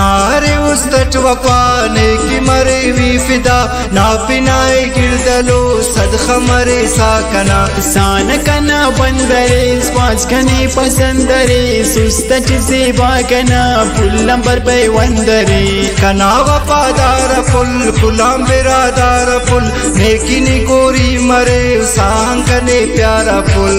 नारे उस तट वफाने की मरे वी फिदा ना पिनाए गिरदलो सदखा मरे साकना सान कना बंदरे स्वास कने पसंदरे सुस्तच से बाकना फुल नंबर पे वंदरे कना वफादार फुल फुलाम बिरादार फुल नेकी नी गोरी मरे सांकने प्यारा फुल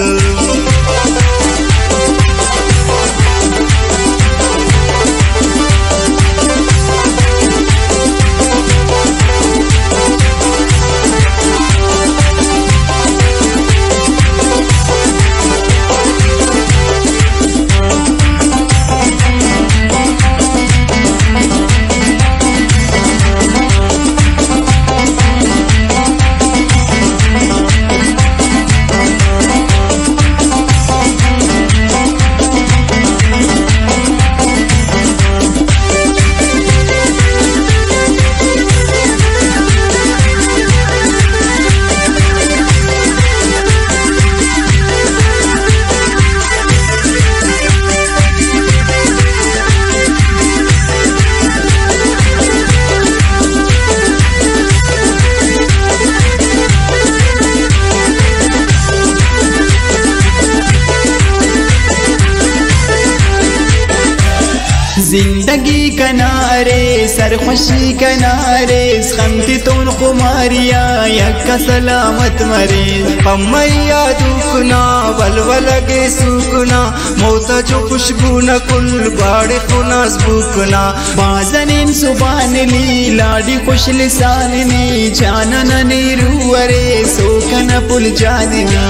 जिंदगी कनारे सरखुशी कनारे खमती तोन खुमारिया यक्का सलामत मरे पम्मैया दुखना बलवल गे सुखना मौता जो खुशबू न कुल बाड़े खुनास बुकना बाजनिन सुबान ली लाडी खुश लिसान ने जानन नीरुवरे सोकन पुल जानना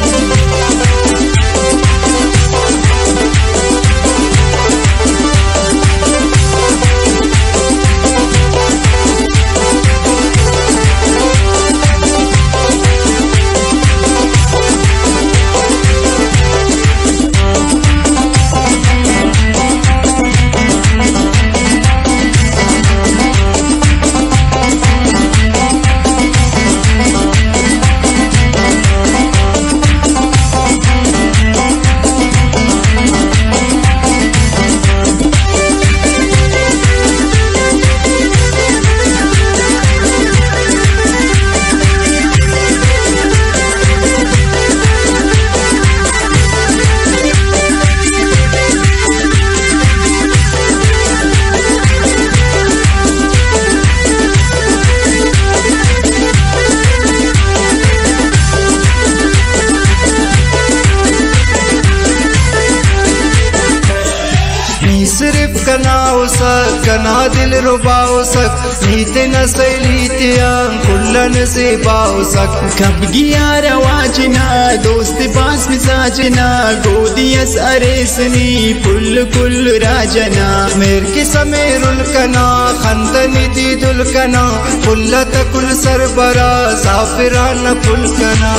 सिर्फ कनाओ सक कना दिल रुबाओ सक नीते न सैलीते कुल्लन से बाओ सक कब गिया रवाजना दोस्त पास मिजाजना गोदियस अरेसनी पुल कुल राजना मेर की समेरुल कना खंदनी दीदुल कना कुल्लत कुल सरबरा साफिरान फुल कना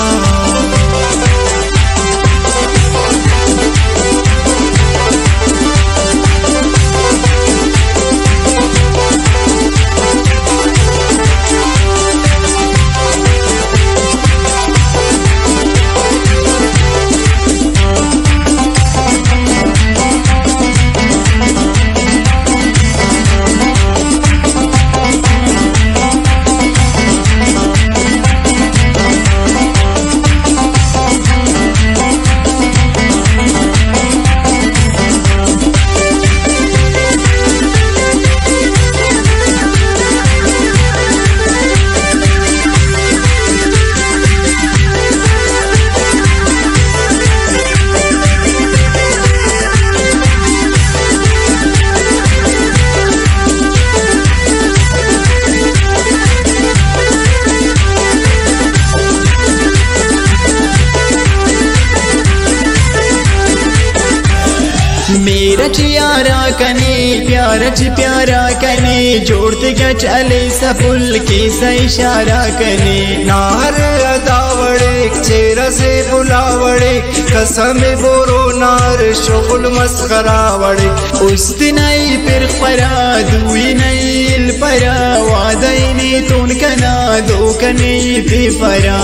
मेरा चियारा कने प्यारा कने जोड़ते क्या चले सफुल के सा इशारा कने नार अदावड़े चेहरा से बुलावड़े कसम बोरो नार शुगल मस्करावड़े उस दिन आई फिर परा दुई नहीं परा वादई ने तोन कना दो कने पे परा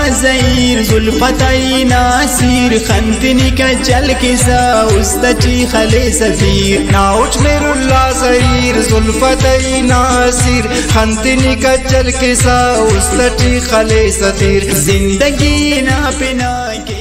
زهير زلفتي ناصير خنتني كجل كسا وستجي خلي سفير ناوچ مير الله زهير زلفتي ناصير خنتني كجل كسا وستجي خلي سفير زندگی نا پنا